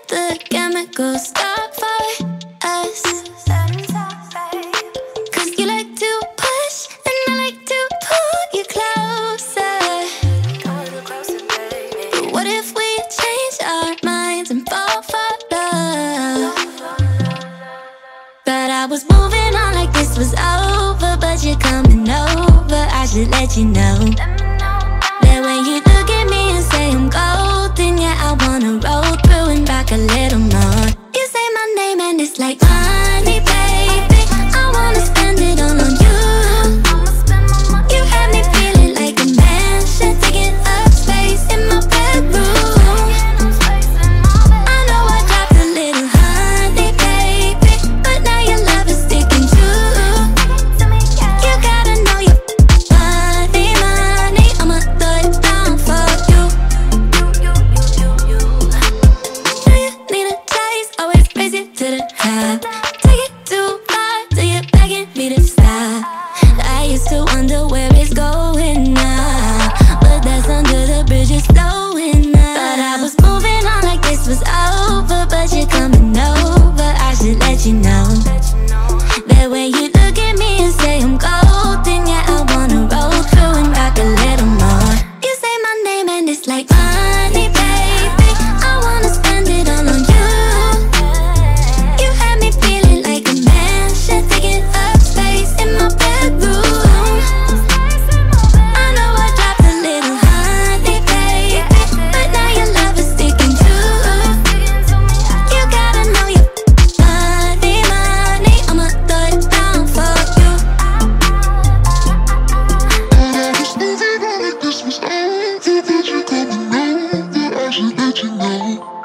the chemicals stop for us. Cause you like to push and I like to pull you closer. But what if we change our minds and fall for love? But I was moving on like this was over, but you're coming over. I should let you know that when you look at me and say I'm golden, yeah, I wanna roll through and back a little more. You say my name and it's like money, baby. I wanna spend it all on you. You have me feeling like a mansion, taking up space in my bedroom. I know I dropped a little honey, baby, but now your love is sticking true. You gotta know your money, money. I'ma throw it down for you. Do you need a taste? Always raise it to the top. Take it too far till you're begging me to stop. I used to wonder where it's going now, but that's under the bridge, it's flowing now. But I was moving on like this was over, but you're coming over. I should let you know that when you look at me and say I'm golden, yeah, I wanna roll through and back a little more. You say my name and it's like money, baby. I wanna spend it all on you. You have me feeling like a mansion, taking up space in my bedroom. I know I dropped a little honey, baby, but now your love is sticking true. You gotta know your money, money. I'ma throw it down for you. But I was moving on like this was over, but you're coming over. I should let you know